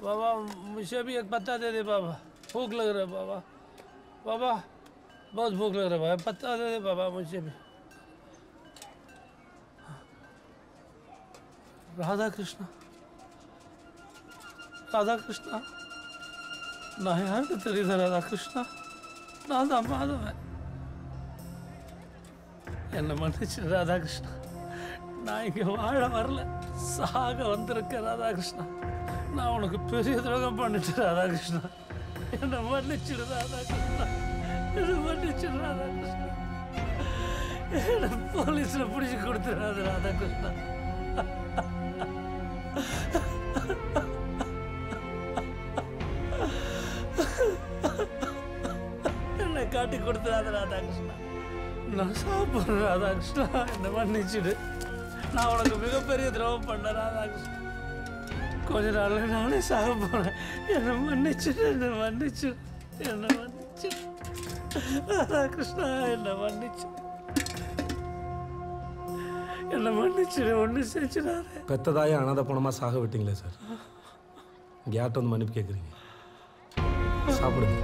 बाबा मुझे भी एक पत्ता दे दे बाबा, भूख लग रहा है बाबा। बाबा बहुत भूख लग रहा है भाई, पत्ता दे दे बाबा मुझे भी। राधा कृष्णा, राधा कृष्णा, நான் யாருக்கு தெரியுது ராதா கிருஷ்ணா? நான் தான் மாதவன். என்னை மன்னிச்சு ராதாகிருஷ்ணா, நான் இங்கே வாழ வரல, சாக வந்திருக்கேன் ராதாகிருஷ்ணா. நான் உனக்கு பெரிய துரோகம் பண்ணிட்டேன் ராதாகிருஷ்ணா. என்னை மன்னிச்சிடு ராதாகிருஷ்ணா, என்னை மன்னிச்சிடு ராதாகிருஷ்ணா. என்னை போலீஸில் பிடிச்சி கொடுத்துடாது ராதாகிருஷ்ணா. என்னை காட்டி கொடுத்துடாது ராதாகிருஷ்ணா. நான் சாப்பிட்றேன் ராதாகிருஷ்ணா, என்னை மன்னிச்சிடு. நான் உனக்கு மிகப்பெரிய துரோகம் பண்ணேன் ராதாகிருஷ்ணா. கொஞ்ச நாள் நானே சாக போகிறேன். என்னை மன்னிச்சிடு, என்னை மன்னிச்சிடு, என்னை மன்னிச்சிடு ராதாகிருஷ்ணா, என்னை மன்னிச்சு, என்னை மன்னிச்சிடு. ஒன்றும் செஞ்சிடாது. பெத்ததாயே அனாதை பணமாக சாக விட்டீங்களே சார், இங்கே யார்கிட்ட வந்து மன்னிப்பு கேட்குறீங்க? சாப்பிடுங்க.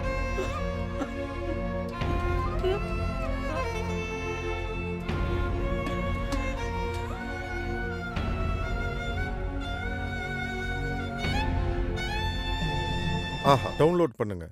ஆஹா, டவுன்லோட் பண்ணுங்க.